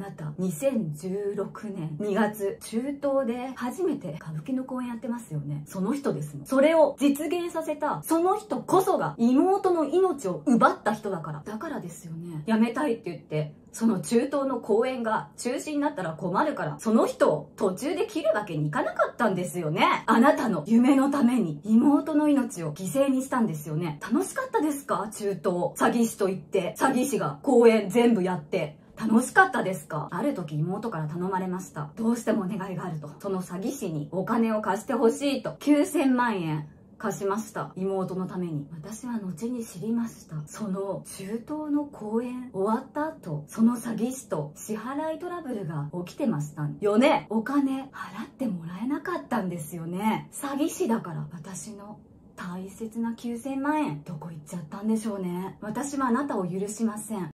なた、2016年2月、中東で初めて歌舞伎の公演やってますよね。その人ですもん。それを実現させた、その人こそが妹の命を奪った人だから。だからですよね。やめたいって言って、その中東の公演が中止になったら困るから、その人を途中で切るわけにいかなかったんですよね。あなたの夢のために妹の命を犠牲にしたんですよね。楽しかったですか？中東。詐欺師と言って、詐欺師が公演全部やって。楽しかったですか？ある時妹から頼まれました。どうしてもお願いがあると。その詐欺師にお金を貸してほしいと。9000万円。貸しました。妹のために。私は後に知りました。その中東の公演終わった後、その詐欺師と支払いトラブルが起きてましたよね。お金払ってもらえなかったんですよね。詐欺師だから。私の大切な9000万円どこ行っちゃったんでしょうね。私はあなたを許しません。